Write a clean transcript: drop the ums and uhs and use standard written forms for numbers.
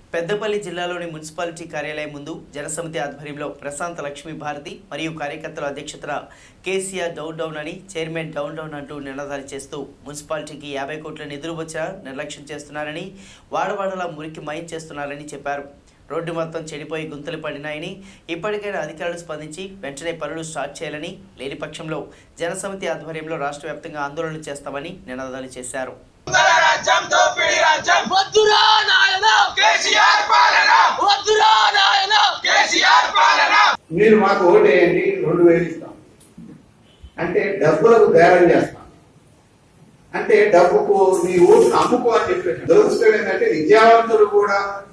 పెద్దపల్లి జిల్లాలోని మున్సిపాలిటీ కార్యాలయం ముందు జనసమితి ఆధ్వర్యంలో ప్రశాంత లక్ష్మీ భారతి మరియు కార్యకర్తల అధ్యక్షతన కేసీఆర్ డౌన్ అని చైర్మన్ డౌన్ అంటూ నినాదాలు చేస్తూ మున్సిపాలిటీకి 50 కోట్ల నిధులు వచ్చినా నిర్లక్ష్యం చేస్తున్నారని వాడవాడలా మురికి మయం చేస్తున్నారని చెప్పారు. రోడ్డు మొత్తం చెడిపోయి గుంతలు పడినాయని ఇప్పటికైనా అధికారులు స్పందించి వెంటనే పనులు స్టార్ట్ చేయాలని, లేని పక్షంలో జనసమితి ఆధ్వర్యంలో రాష్ట్ర వ్యాప్తంగా ఆందోళనలు చేస్తామని నినాదాలు చేశారు. మీరు మాకు ఓటేయండి 2000 ఇస్తాం అంటే డబ్బులకు బేరం చేస్తాం అంటే డబ్బుకు నీ ఓటును అమ్ముకో అని చెప్పేసి. దురదృష్టం ఏంటంటే విద్యావంతులు కూడా